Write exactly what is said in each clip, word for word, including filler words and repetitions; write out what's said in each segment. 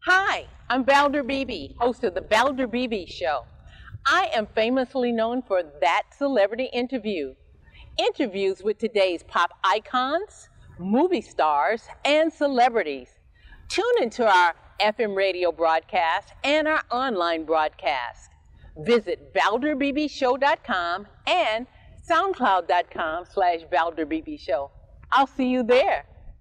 Hi, I'm Valder Beebe, host of The Valder Beebe Show. I am famously known for That Celebrity Interview. Interviews with today's pop icons, movie stars, and celebrities. Tune into our F M radio broadcast and our online broadcast. Visit valder b b show dot com and soundcloud dot com slash valder b b show. I'll see you there.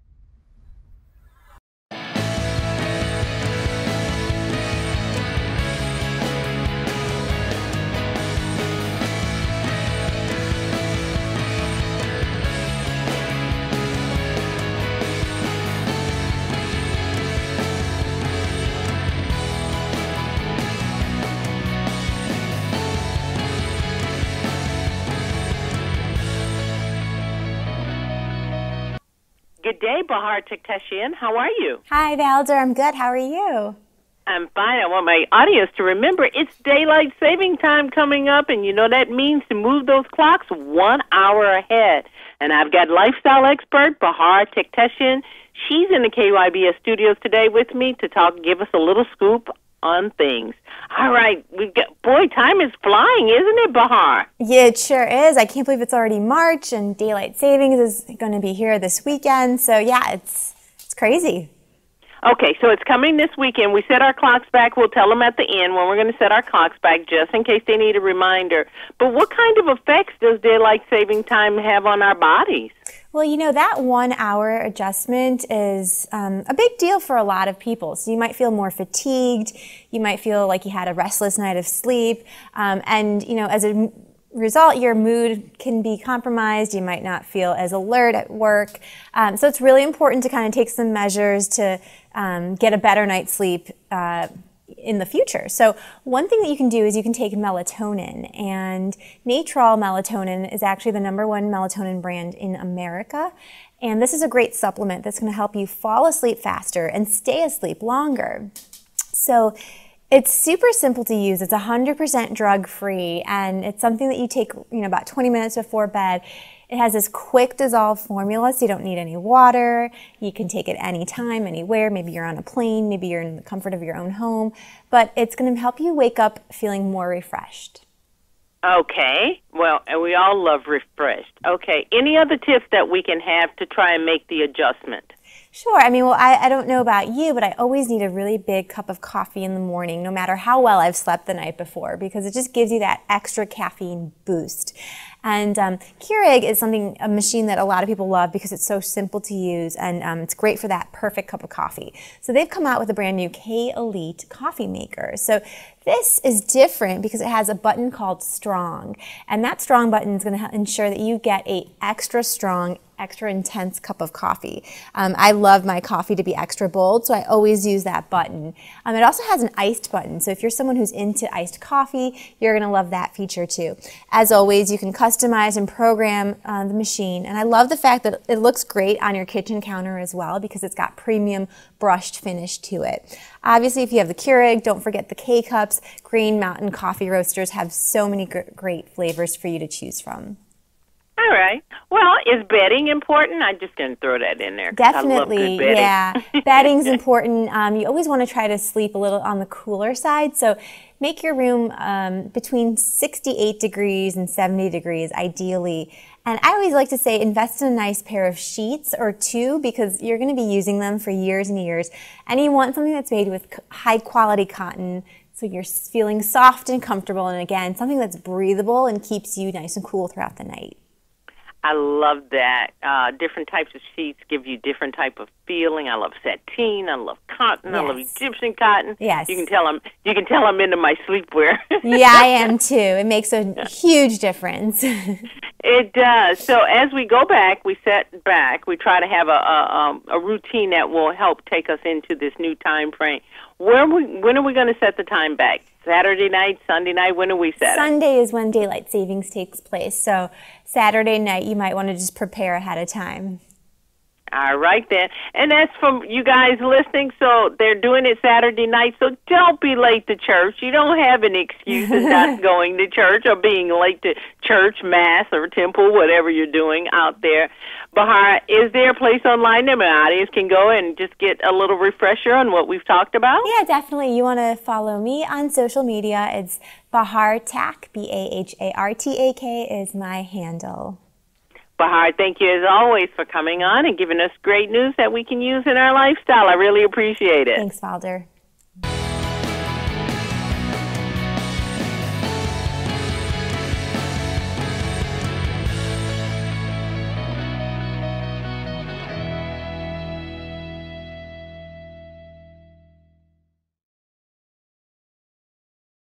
Good day, Bahar Tektashian. How are you? Hi, Valder. I'm good. How are you? I'm fine. I want my audience to remember it's daylight saving time coming up, and you know that means to move those clocks one hour ahead. And I've got lifestyle expert Bahar Tektashian. She's in the K Y B S studios today with me to talk, give us a little scoop on things. All right, we've got, boy, time is flying, isn't it, Bahar? Yeah, it sure is. I can't believe it's already March and daylight savings is going to be here this weekend. So yeah, it's it's crazy. Okay, so it's coming this weekend. We set our clocks back. We'll tell them at the end when we're going to set our clocks back just in case they need a reminder. But what kind of effects does daylight saving time have on our bodies? Well, you know, that one hour adjustment is um, a big deal for a lot of people. So you might feel more fatigued. You might feel like you had a restless night of sleep. Um, and, you know, as a result, your mood can be compromised. You might not feel as alert at work. Um, so it's really important to kind of take some measures to um, get a better night's sleep uh, in the future. So one thing that you can do is you can take melatonin, and Natrol melatonin is actually the number one melatonin brand in America. And this is a great supplement that's going to help you fall asleep faster and stay asleep longer. So it's super simple to use. It's one hundred percent drug-free, and it's something that you take, you know, about twenty minutes before bed. It has this quick dissolve formula, so you don't need any water. You can take it anytime, anywhere. Maybe you're on a plane, maybe you're in the comfort of your own home, but it's going to help you wake up feeling more refreshed. Okay. Well, and we all love refreshed. Okay. Any other tips that we can have to try and make the adjustment? Sure. I mean, well, I, I don't know about you, but I always need a really big cup of coffee in the morning, no matter how well I've slept the night before, because it just gives you that extra caffeine boost. And um, Keurig is something, a machine that a lot of people love because it's so simple to use, and um, it's great for that perfect cup of coffee. So they've come out with a brand new K-Elite coffee maker. So this is different because it has a button called Strong, and that Strong button is going to ensure that you get a extra strong, extra intense cup of coffee. Um, I love my coffee to be extra bold, so I always use that button. Um, it also has an iced button, so if you're someone who's into iced coffee, you're going to love that feature too. As always, you can customize and program uh, the machine, and I love the fact that it looks great on your kitchen counter as well because it's got premium brushed finish to it. Obviously, if you have the Keurig, don't forget the K-Cups. Green Mountain Coffee Roasters have so many gr great flavors for you to choose from. All right. Well, is bedding important? I'm just going to throw that in there. Definitely, yeah. Bedding's important. Um, you always want to try to sleep a little on the cooler side. So make your room um, between sixty-eight degrees and seventy degrees, ideally. And I always like to say invest in a nice pair of sheets or two because you're going to be using them for years and years. And you want something that's made with high quality cotton, so you're feeling soft and comfortable. And again, something that's breathable and keeps you nice and cool throughout the night. I love that. Uh, different types of sheets give you different type of feeling. I love sateen. I love cotton. Yes. I love Egyptian cotton. Yes. You can tell I'm. You can tell I'm into my sleepwear. Yeah, I am too. It makes a huge difference. It does. So as we go back, we set back. We try to have a a, a routine that will help take us into this new time frame. Where we, when are we going to set the time back? Saturday night, Sunday night? When do we set it? Sunday is when daylight savings takes place. So Saturday night, you might want to just prepare ahead of time. All right, then. And that's from you guys listening. So they're doing it Saturday night. So don't be late to church. You don't have any excuses not going to church or being late to church, mass, or temple, whatever you're doing out there. Bahar, is there a place online that my audience can go and just get a little refresher on what we've talked about? Yeah, definitely. You want to follow me on social media. It's Bahar Tak, B A H A R T A K is my handle. Bahar, thank you as always for coming on and giving us great news that we can use in our lifestyle. I really appreciate it. Thanks, Valder.